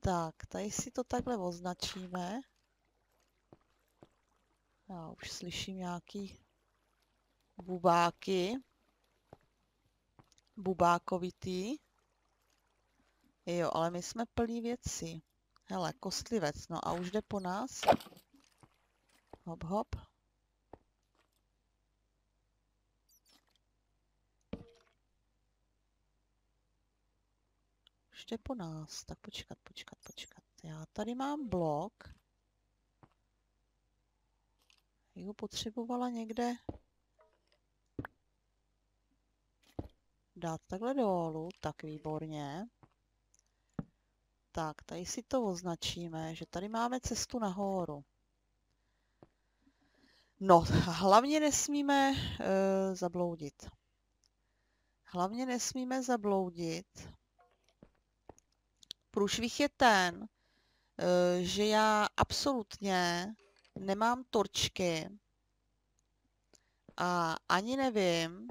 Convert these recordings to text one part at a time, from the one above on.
Tak, tady si to takhle označíme. Já už slyším nějaký bubáky. Bubákovitý. Jo, ale my jsme plní věci. Hele, kostlivec, no a už jde po nás. Hop, hop. Už jde po nás. Tak počkat. Já tady mám blok. Já ho potřebovala někde dát takhle dolů. Tak výborně. Tak, tady si to označíme, že tady máme cestu nahoru. No, hlavně nesmíme zabloudit. Hlavně nesmíme zabloudit. Průšvih je ten, že já absolutně nemám torčky a ani nevím,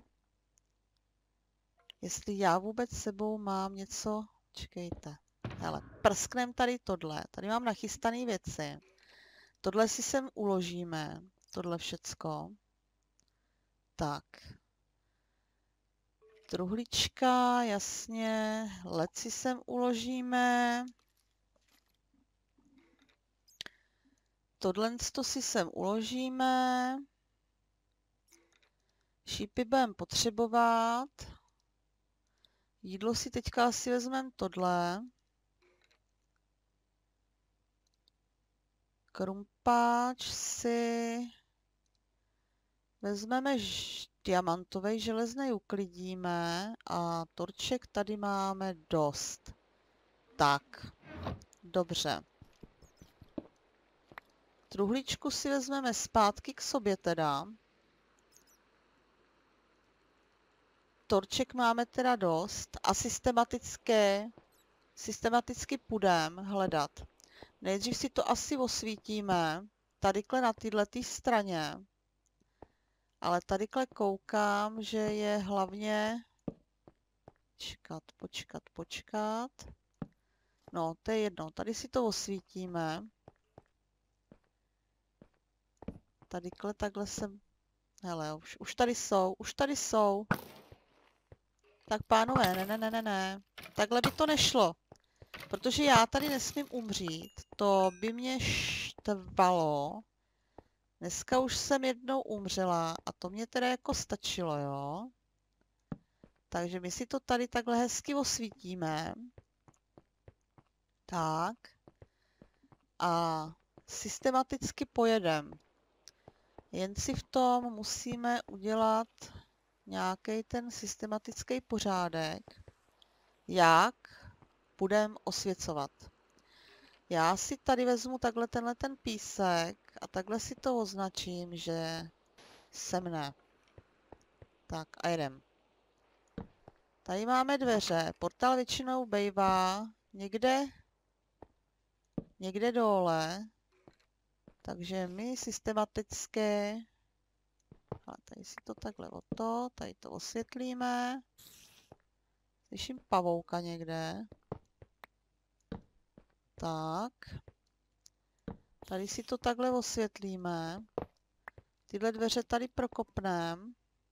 jestli já vůbec sebou mám něco. Čekejte. Hele, prsknem tady tohle. Tady mám nachystané věci. Tohle si sem uložíme. Tohle všecko. Tak. Truhlička, jasně. Led si sem uložíme. Tohle si sem uložíme. Šípy budeme potřebovat. Jídlo si teďka asi vezmeme tohle. Krumpáč si vezmeme diamantový, železný uklidíme a torček tady máme dost. Tak, dobře. Truhličku si vezmeme zpátky k sobě teda. Torček máme teda dost a systematicky půjdeme hledat. Nejdřív si to asi osvítíme, tadyhle na této straně, ale tadyhle koukám, že je hlavně počkat. No, to je jedno, tady si to osvítíme. Tadyhle takhle jsem, hele, už tady jsou. Tak pánové, ne. Takhle by to nešlo. Protože já tady nesmím umřít. To by mě štvalo. Dneska už jsem jednou umřela a to mě teda jako stačilo, jo. Takže my si to tady takhle hezky osvítíme. Tak. A systematicky pojedem. Jen si v tom musíme udělat nějaký ten systematický pořádek, jak budeme osvěcovat. Já si tady vezmu takhle tenhle ten písek a takhle si to označím, že semne. Tak a jedem. Tady máme dveře. Portál většinou bývá někde dole. Takže my systematicky, a tady si to takhle tady to osvětlíme. Slyším pavouka někde. Tak. Tady si to takhle osvětlíme. Tyhle dveře tady prokopneme.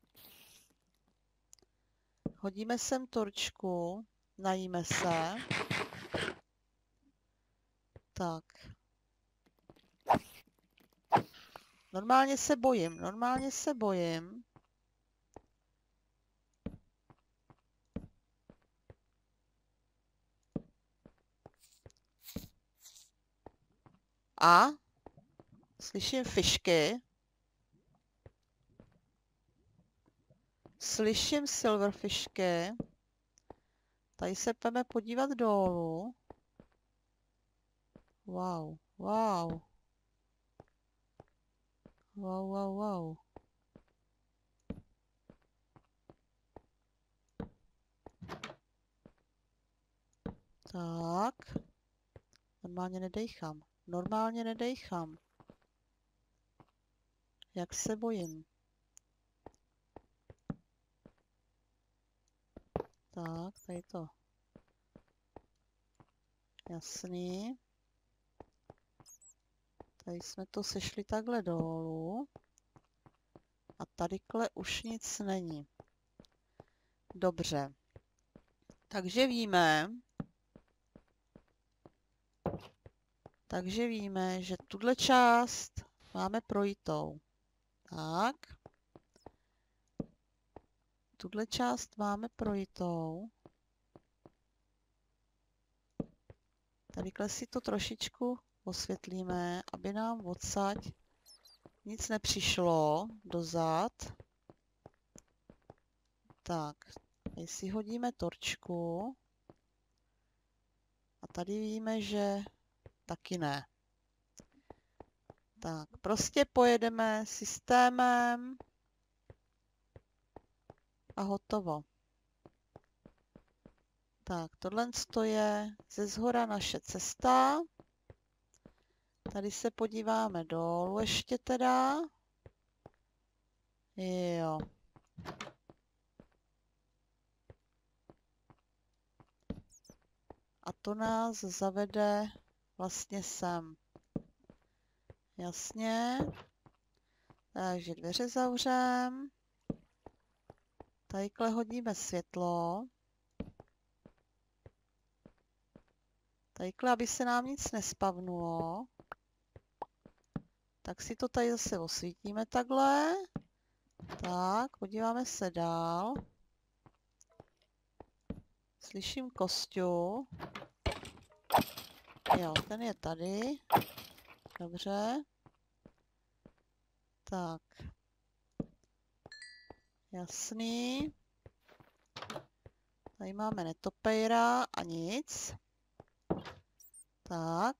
Hodíme sem torčku. Najíme se. Tak. Normálně se bojím. A slyším fišky. Slyším silverfishky. Tady se půjdeme podívat dolů. Wow. Tak. Normálně nedejchám. Jak se bojím. Tak, tady to. Jasný. Tady jsme to sešli takhle dolů. A tadyhle už nic není. Dobře. Takže víme, že tuhle část máme projitou. Tak. Tuhle část máme projitou. Tadyhle si to trošičku osvětlíme, aby nám odsaď nic nepřišlo dozad. Tak, tady si hodíme torčku. A tady víme, že taky ne. Tak, prostě pojedeme systémem a hotovo. Tak, tohle je ze shora naše cesta. Tady se podíváme dolů ještě teda. Jo. A to nás zavede vlastně sem. Jasně. Takže dveře zavřem. Tadyhle hodíme světlo. Tadyhle, aby se nám nic nespavnulo. Tak si to tady zase osvítíme takhle. Tak, podíváme se dál. Slyším Kosťu. Jo, ten je tady. Dobře. Tak. Jasný. Tady máme netopejra a nic. Tak.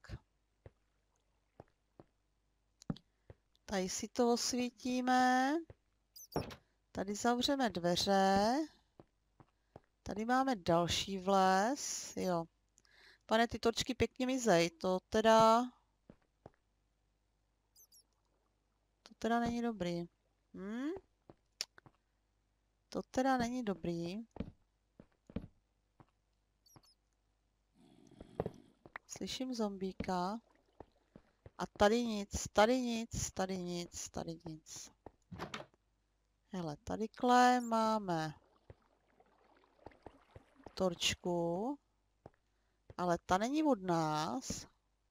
Tady si to osvítíme. Tady zavřeme dveře. Tady máme další vles. Jo. Pane, ty torčky pěkně mizej. To teda není dobrý. To teda není dobrý. Slyším zombíka. A tady nic, tady nic, tady nic, tady nic. Hele, tadyhle máme torčku. Ale ta není od nás.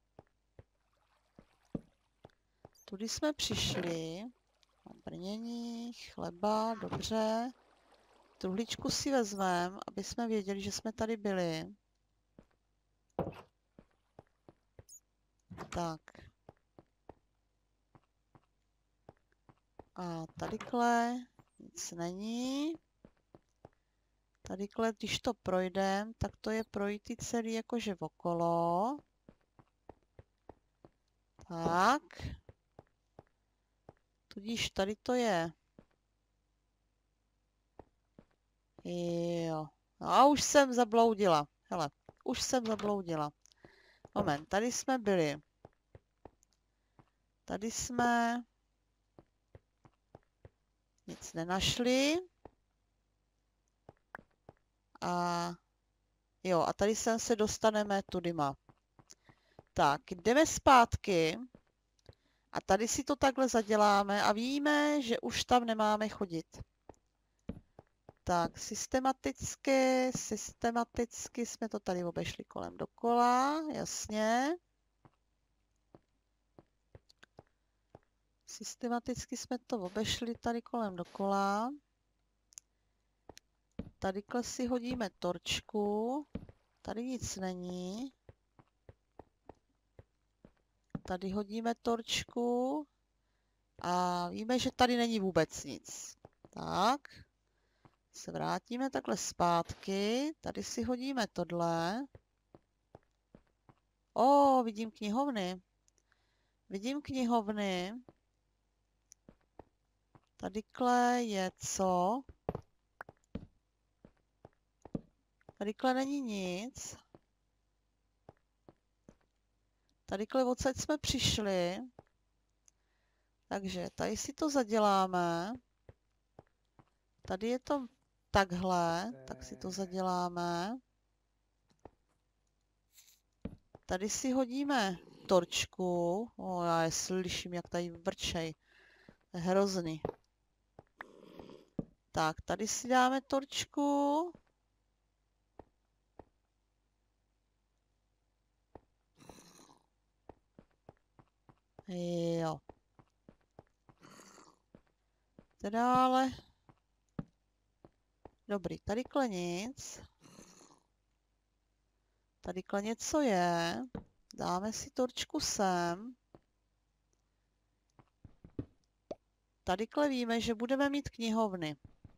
Tudy jsme přišli. Brnění, chleba, dobře. Truhličku si vezmeme, aby jsme věděli, že jsme tady byli. Tak. A tadyhle nic není. Tadyhle, když to projdeme, tak to je projítý celý jakože okolo. Tak. Tudíž tady to je. Jo. No a už jsem zabloudila. Hele, už jsem zabloudila. Moment, tady jsme byli. Tady jsme nic nenašli. A jo, a tady sem se dostaneme tudyma. Tak, jdeme zpátky. A tady si to takhle zaděláme a víme, že už tam nemáme chodit. Tak, systematicky jsme to tady obešli kolem dokola, jasně. Systematicky jsme to obešli tady kolem dokola. Tadyhle si hodíme torčku. Tady nic není. Tady hodíme torčku. A víme, že tady není vůbec nic. Tak. Se vrátíme takhle zpátky. Tady si hodíme tohle. Vidím knihovny. Vidím knihovny. Tadyhle je co? Tadyhle není nic. Tadyhle odsaď jsme přišli. Takže tady si to zaděláme. Tady je to takhle, tak si to zaděláme. Tady si hodíme torčku. O, já je slyším, jak tady vrčej. To je hrozný. Tak, tady si dáme torčku. Jo. Dále. Dobrý, tady nic. Tady něco je. Dáme si torčku sem. Tady víme, že budeme mít knihovny.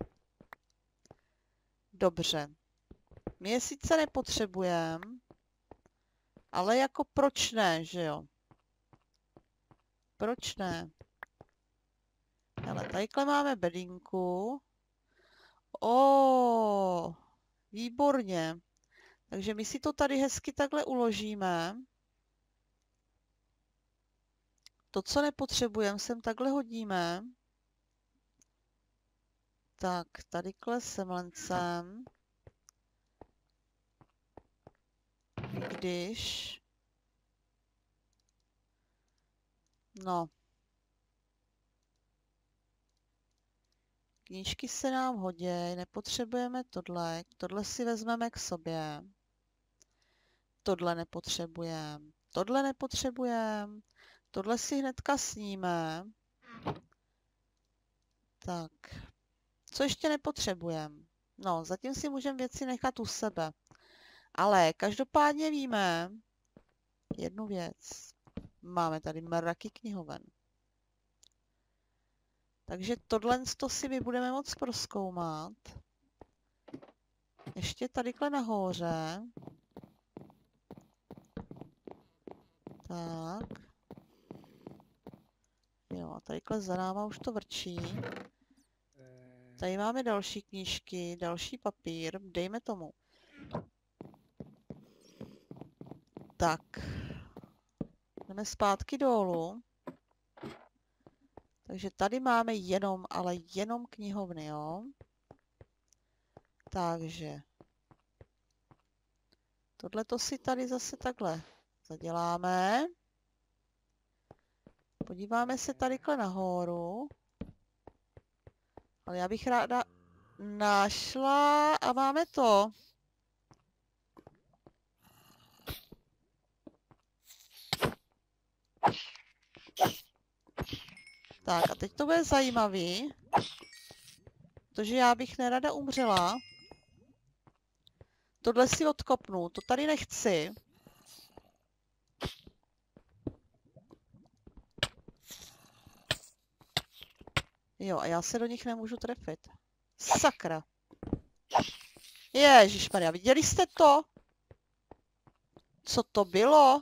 Dobře. My je sice nepotřebujeme, ale jako proč ne, že jo? Proč ne? Hele, tadyhle máme bedínku. Výborně. Takže my si to tady hezky takhle uložíme. To, co nepotřebujeme, sem takhle hodíme. Tak, tadyhle semlencem. Když... No. Knížky se nám hodí, nepotřebujeme tohle. Tohle si vezmeme k sobě. Tohle nepotřebujeme. Tohle nepotřebujeme. Tohle si hnedka sníme. Tak. Co ještě nepotřebujeme? No, zatím si můžeme věci nechat u sebe. Ale každopádně víme jednu věc. Máme tady mraky knihoven. Takže tohle si my budeme moct prozkoumat. Ještě tadyhle nahoře. Tak. Jo, a tadyhle za náma už to vrčí. Tady máme další knížky, další papír. Dejme tomu. Tak. Jdeme zpátky dolů. Takže tady máme jenom, ale jenom knihovny, jo. Takže. Tohleto si tady zase takhle zaděláme. Podíváme se tadyhle nahoru. Ale já bych ráda našla a máme to. Tak a teď to bude zajímavý, protože já bych nerada umřela. Tohle si odkopnu, to tady nechci. Jo, a já se do nich nemůžu trefit. Sakra. Ježišmarja, viděli jste to? Co to bylo?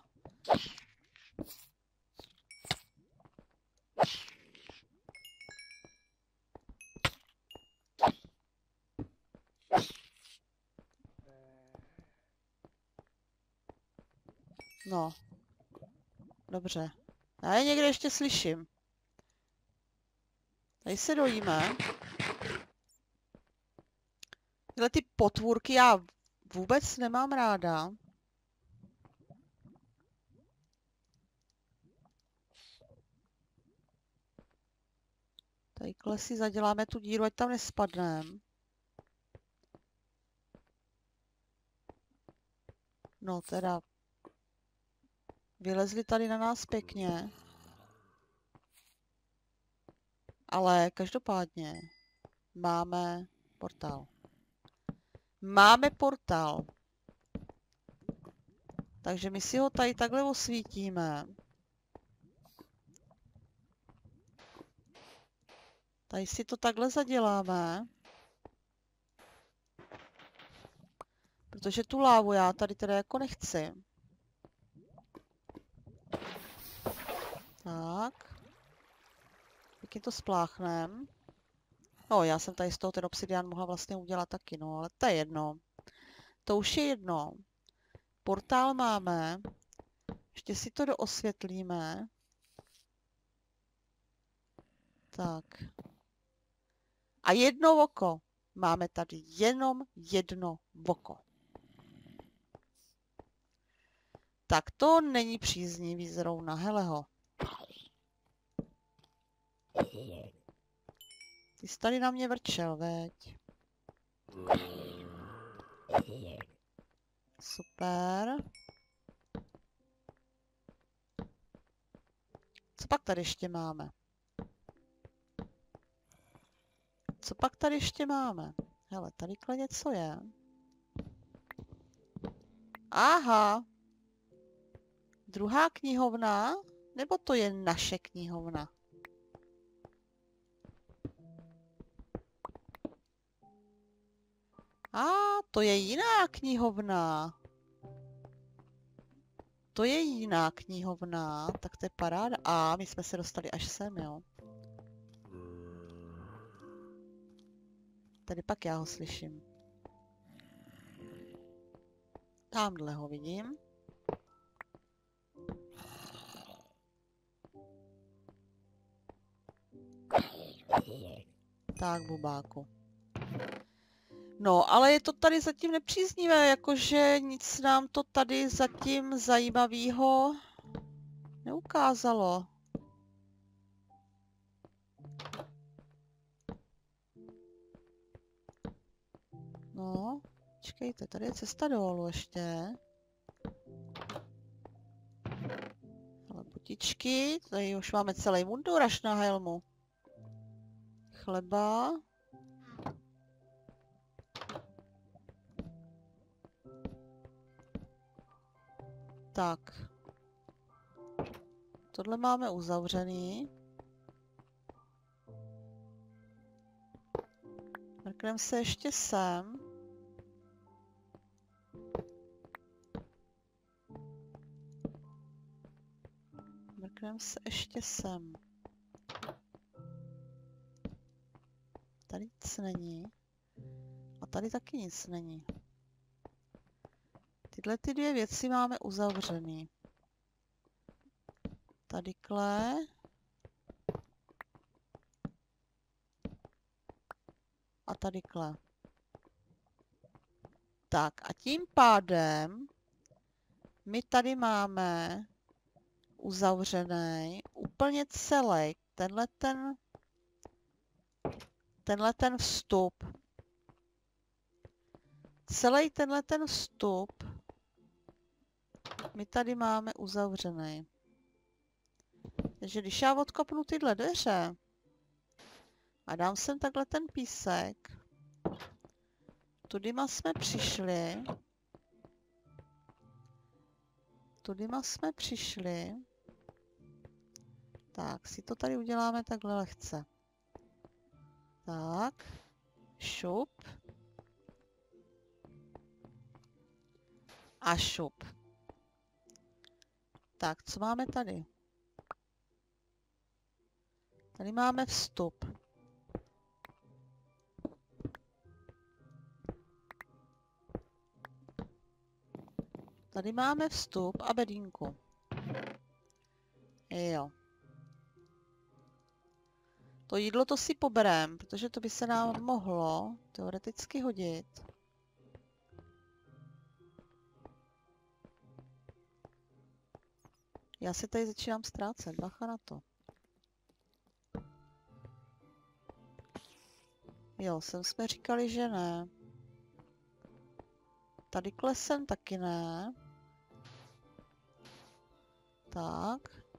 No. Dobře. Já je někde ještě slyším. Tady se dojíme. Tyhle ty potvůrky já vůbec nemám ráda. Tadyhle si zaděláme tu díru, ať tam nespadneme. No teda. Vylezli tady na nás pěkně. Ale každopádně máme portál. Máme portál. Takže my si ho tady takhle osvítíme. Tady si to takhle zaděláme. Protože tu lávu já tady teda jako nechci. Tak. Pěkně to spláchnem. No, já jsem tady z toho ten obsidian mohla vlastně udělat taky, no, ale to je jedno. To už je jedno. Portál máme. Ještě si to doosvětlíme. Tak. A jedno oko. Máme tady jenom jedno oko. Tak to není příznivý zrovna, hele ho. Ty jsi tady na mě vrčel, veď. Super. Co pak tady ještě máme? Co pak tady ještě máme? Hele, tadyhle něco je. Aha. Druhá knihovna? Nebo to je naše knihovna? To je jiná knihovna. To je jiná knihovna. Tak to je paráda. My jsme se dostali až sem, jo. Tady pak já ho slyším. Tamhle ho vidím. Tak, bubáku. No, ale je to tady zatím nepříznivé, jakože nic nám to tady zatím zajímavého neukázalo. No, počkejte, tady je cesta dolů ještě. Ale butičky, tady už máme celý mundur až na helmu. Chleba. Tak. Tohle máme uzavřený. Mrkneme se ještě sem. Mrkneme se ještě sem. Tady nic není. A tady taky nic není. Tyhle ty dvě věci máme uzavřený. Tadykle. A tadykle. Tak a tím pádem my tady máme uzavřený úplně celý tenhle ten vstup. Celý tenhle ten vstup my tady máme uzavřený. Takže když já odkopnu tyhle dveře a dám sem takhle ten písek, tudyma jsme přišli. Tak, si to tady uděláme takhle lehce. Tak, šup. A šup. Tak, co máme tady? Tady máme vstup. Tady máme vstup a bedínku. Jo. To jídlo to si poberem, protože to by se nám mohlo teoreticky hodit. Já si tady začínám ztrácet, bacha na to. Jo, sem jsme říkali, že ne. Tady klesem taky ne. Tak.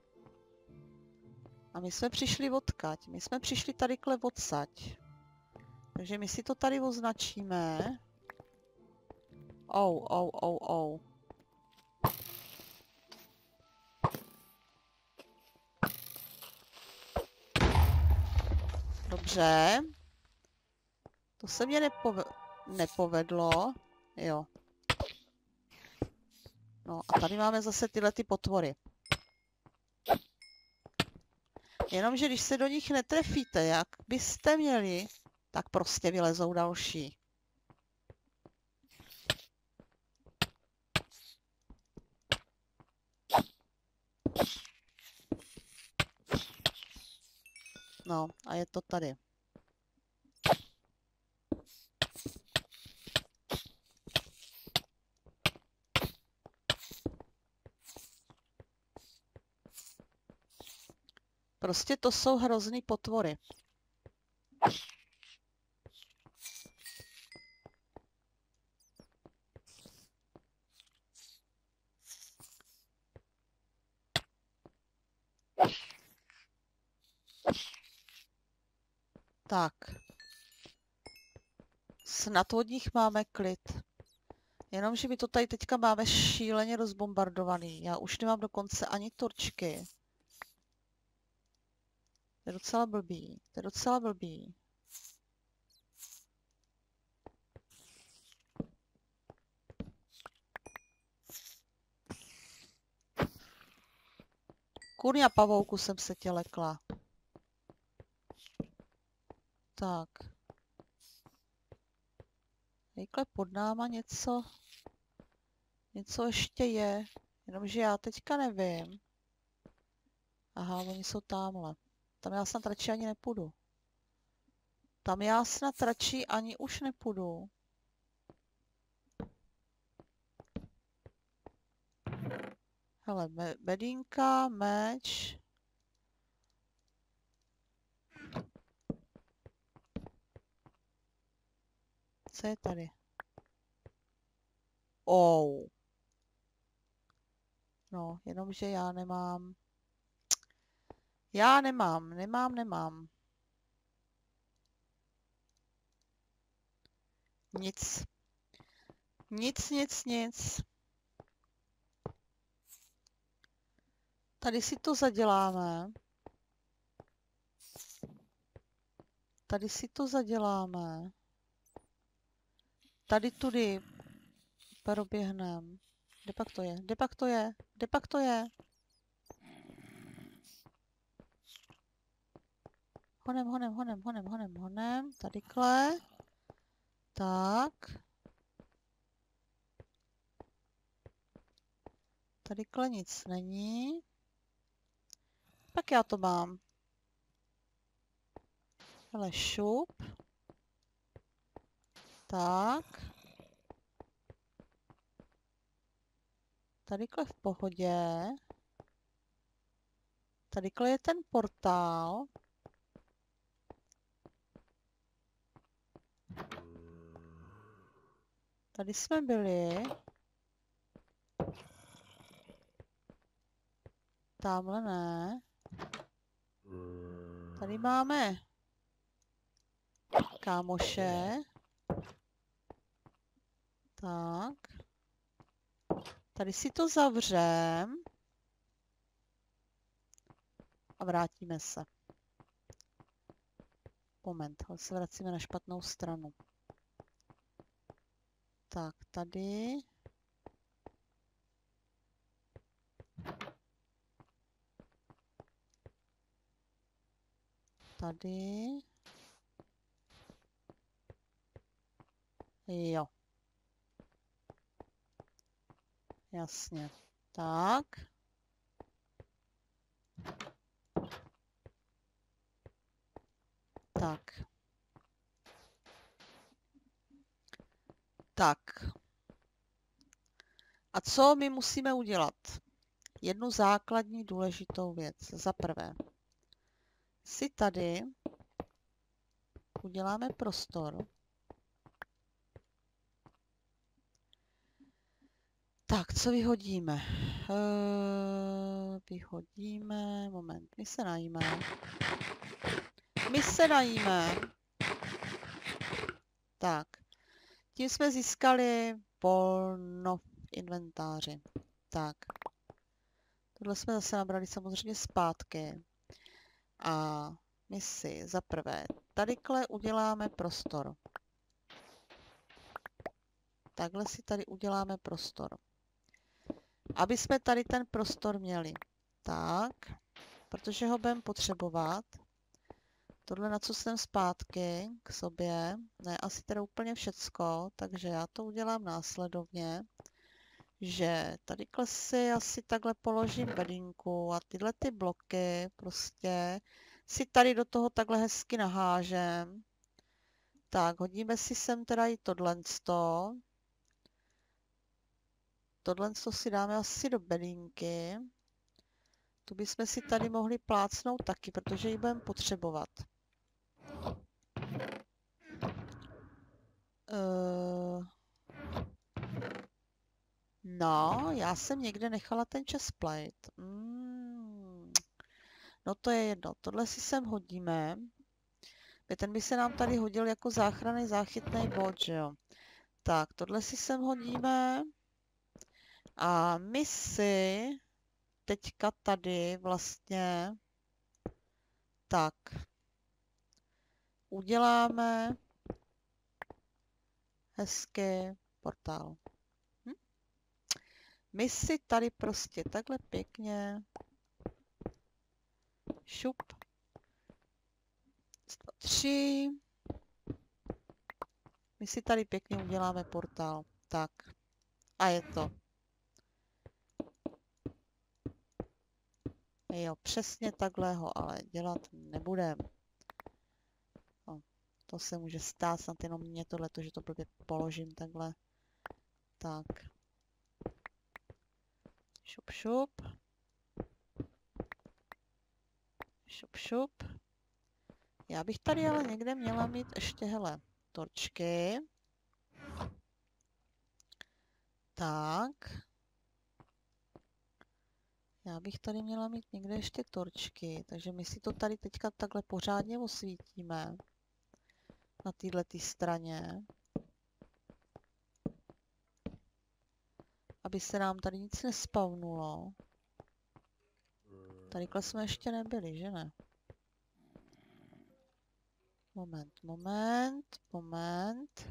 A my jsme přišli odkaď. My jsme přišli tadykle odsaď. Takže my si to tady označíme. Ou. Dobře. To se mě nepovedlo. Jo. No a tady máme zase tyhle ty potvory. Jenomže když se do nich netrefíte, jak byste měli, tak prostě vylezou další. No a je to tady. Prostě to jsou hrozný potvory. Tak. Snad od nich máme klid. Jenomže my to tady teďka máme šíleně rozbombardovaný. Já už nemám dokonce ani torčky. To je docela blbý. To je docela blbý. Kurňa pavouku jsem se tě lekla. Tak. Jejkle pod náma něco. Něco ještě je. Jenomže já teďka nevím. Aha, oni jsou tamhle. Tam já snad radši ani nepůjdu. Tam já snad radši ani už nepůjdu. Hele, bedínka, meč. Co je tady? Oh. No, jenomže já nemám. Já nemám. Nic. Nic. Tady si to zaděláme. Tady tudy proběhneme. Kde pak to je? Honem. Tadykle. Tak. Tadykle nic není. Tak já to mám. Hele, šup. Tak. Tadykle v pohodě. Tadykle je ten portál. Tady jsme byli. Tamhle ne. Tady máme kámoše. Tak. Tady si to zavřem. A vrátíme se. Moment, ale se vracíme na špatnou stranu. Tak, tady. Tady. Jo. Jasně. Tak. Tak. Tak. A co my musíme udělat? Jednu základní důležitou věc. Za prvé, si tady uděláme prostor. Tak, co vyhodíme? Vyhodíme, moment, my se najíme. Tak, tím jsme získali volno v inventáři. Tak, tohle jsme zase nabrali samozřejmě zpátky. A my si za prvé tadyhle uděláme prostor. Takhle si tady uděláme prostor. Aby jsme tady ten prostor měli. Tak, protože ho budeme potřebovat. Tohle na co jsem zpátky k sobě. Ne, asi teda úplně všecko, takže já to udělám následovně. Že tady si asi takhle položím bedínku a tyhle ty bloky prostě si tady do toho takhle hezky nahážem. Tak, hodíme si sem teda i tohleto. Tohle si dáme asi do bedínky. Tu bychom si tady mohli plácnout taky, protože ji budeme potřebovat. No, já jsem někde nechala ten chestplate. No to je jedno. Tohle si sem hodíme. Ten by se nám tady hodil jako záchranný záchytný bod, že jo? Tak, tohle si sem hodíme. A my si teďka tady vlastně tak uděláme hezký portál. My si tady prostě takhle pěkně šup 103. My si tady pěkně uděláme portál. Tak. A je to. Jo, přesně takhle ho ale dělat nebudem. No, to se může stát, snad jenom mě tohleto, že to blbě položím takhle. Tak. Šup, šup. Šup, šup. Já bych tady ale někde měla mít ještě, hele, torčky. Tak. Já bych tady měla mít někde ještě torčky, takže my si to tady teďka takhle pořádně osvítíme. Na této straně. Aby se nám tady nic nespavnulo. Tadyhle jsme ještě nebyli, že ne? Moment.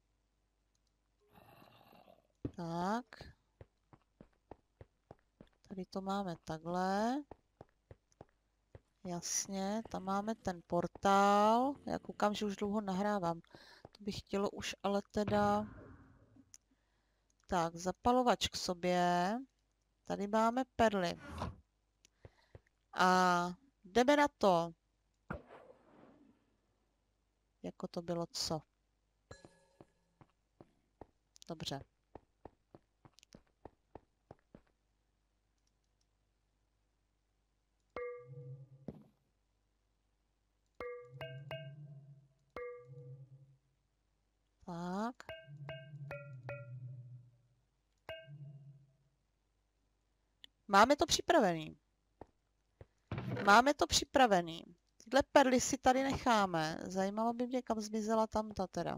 Tak. Tady to máme takhle. Jasně, tam máme ten portál. Já koukám, že už dlouho nahrávám. To bych chtělo už ale teda... Tak, zapalovač k sobě. Tady máme perly. A jdeme na to. Jako to bylo co? Dobře. Tak. Máme to připravený. Tyhle perly si tady necháme. Zajímalo by mě, kam zmizela tamta teda.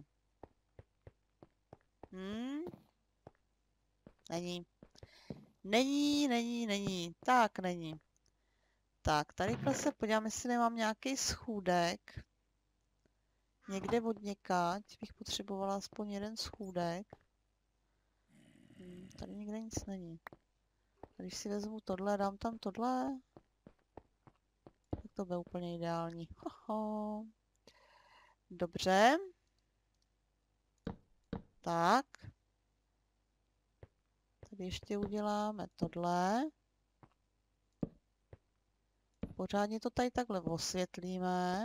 Není. Tak, není. Tak, tady se podívám, jestli nemám nějaký schůdek. Někde od někať bych potřebovala aspoň jeden schůdek. Tady nikde nic není. Když si vezmu tohle, dám tam tohle, tak to bude úplně ideální. Hoho. Dobře. Tak. Tady ještě uděláme tohle. Pořádně to tady takhle osvětlíme.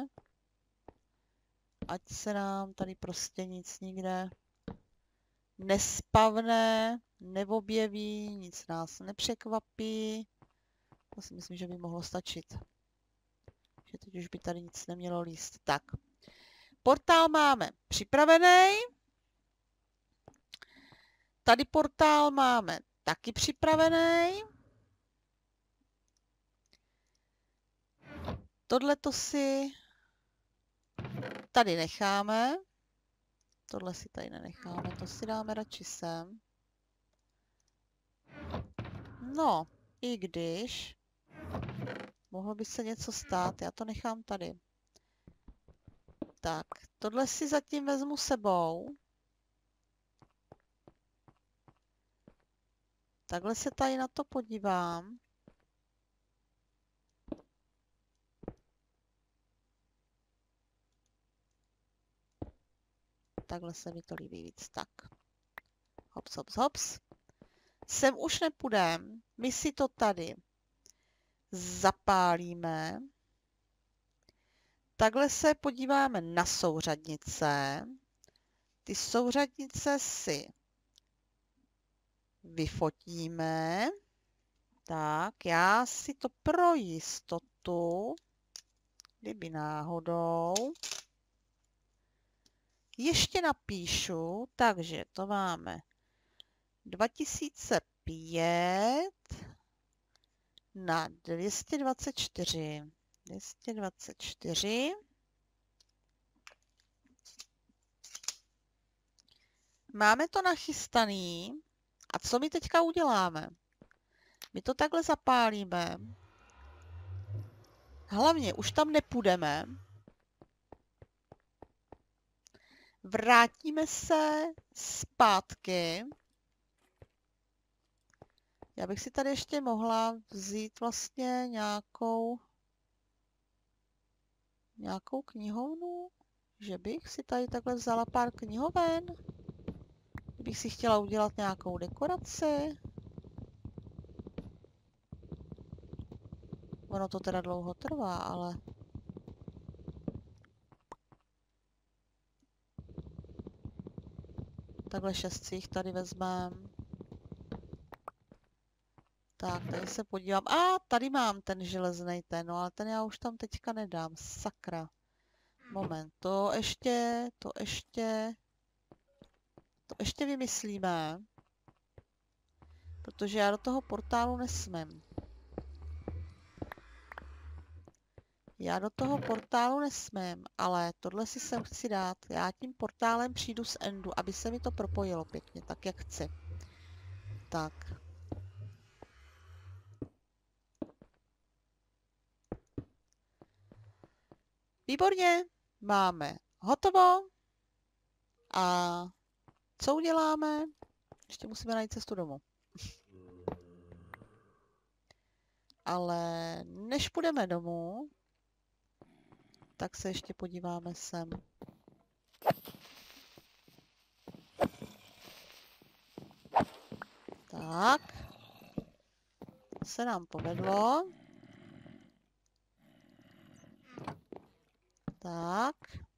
Ať se nám tady prostě nic nikde nespavne, neobjeví, nic nás nepřekvapí. To si myslím, že by mohlo stačit. Že teď už by tady nic nemělo líst. Tak. Portál máme připravený. Tady portál máme taky připravený. Tohle to si tady necháme. Tohle si tady nenecháme, to si dáme radši sem. No, i když mohlo by se něco stát, já to nechám tady. Tak, tohle si zatím vezmu sebou. Takhle se tady na to podívám. Takhle se mi to líbí víc. Tak. Hops, hops, hops. Sem už nepůjdem. My si to tady zapálíme. Takhle se podíváme na souřadnice. Ty souřadnice si vyfotíme. Tak, já si to pro jistotu, kdyby náhodou, ještě napíšu, takže to máme 2005 na 224. 224. Máme to nachystaný. A co my teďka uděláme? My to takhle zapálíme. Hlavně už tam nepůjdeme. Vrátíme se zpátky. Já bych si tady ještě mohla vzít vlastně nějakou knihovnu. Že bych si tady takhle vzala pár knihoven. Kdybych si chtěla udělat nějakou dekoraci. Ono to teda dlouho trvá, ale... Takhle 6 si jich tady vezmeme. Tak, tady se podívám. A tady mám ten železný ten, no ale ten já už tam teďka nedám. Sakra. Moment, to ještě vymyslíme. Protože já do toho portálu nesmím. Ale tohle si sem chci dát. Já tím portálem přijdu z endu, aby se mi to propojilo pěkně, tak jak chci. Tak. Výborně, máme hotovo. A co uděláme? Ještě musíme najít cestu domů. Ale než půjdeme domů, tak se ještě podíváme sem. Tak. Se nám povedlo. Tak.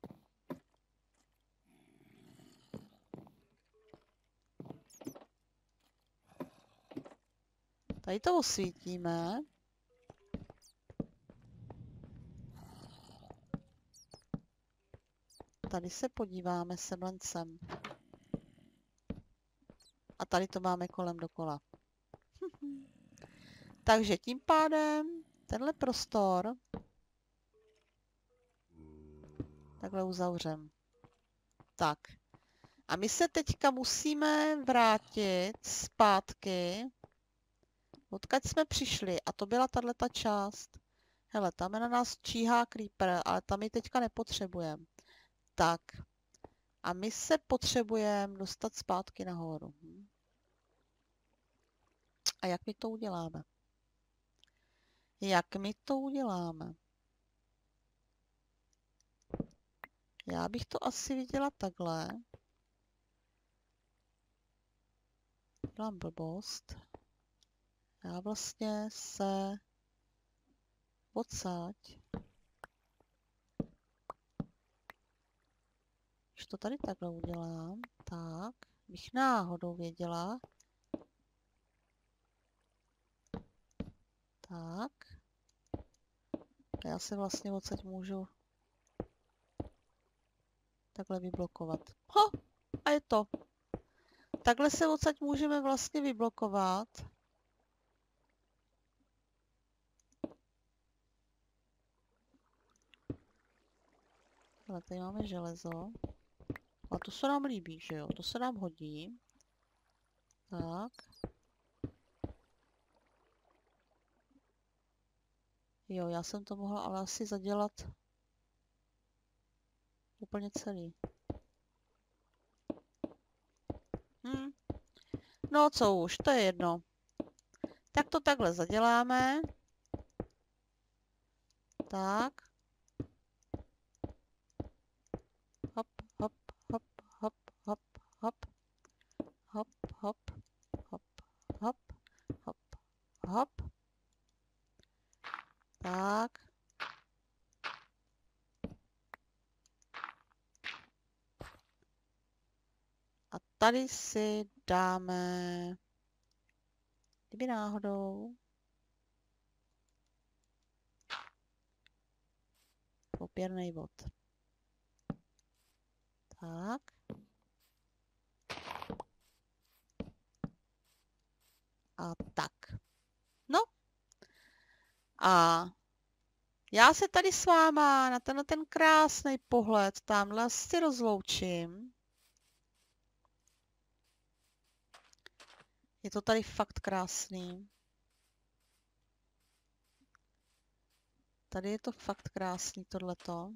Tady to osvítíme. Tady se podíváme sem. A tady to máme kolem dokola. Takže tím pádem tenhle prostor takhle uzavřem. Tak. A my se teďka musíme vrátit zpátky, odkud jsme přišli. A to byla tato část. Hele, tam je na nás číhá creeper, ale tam ji teďka nepotřebujeme. Tak. A my se potřebujeme dostat zpátky nahoru. A jak my to uděláme? Já bych to asi viděla takhle. Dělám blbost. Já vlastně se odsaď. Když to tady takhle udělám, tak bych náhodou věděla. Tak. A já se vlastně odsaď můžu takhle vyblokovat. Ho! A je to. Takhle se odsaď můžeme vlastně vyblokovat. Ale tady máme železo. A to se nám líbí, že jo? To se nám hodí. Tak. Jo, já jsem to mohla ale asi zadělat úplně celý. No co už, to je jedno. Tak to takhle zaděláme. Tak. Hop, hop, hop, hop, hop, hop. Hop, hop, hop, hop, hop, hop. Tak. A tady si dáme, kdyby náhodou, Sběrný vod. Tak. A tak. No. A já se tady s váma na ten krásný pohled tamhle si rozloučím. Je to tady fakt krásný. Tady je to fakt krásný tohleto.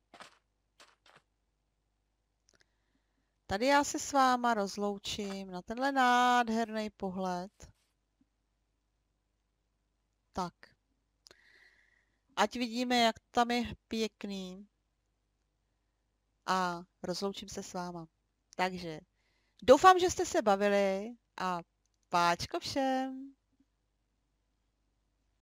Tady já se s váma rozloučím na tenhle nádherný pohled. Tak. Ať vidíme, jak tam je pěkný. A rozloučím se s váma. Takže doufám, že jste se bavili a páčko všem.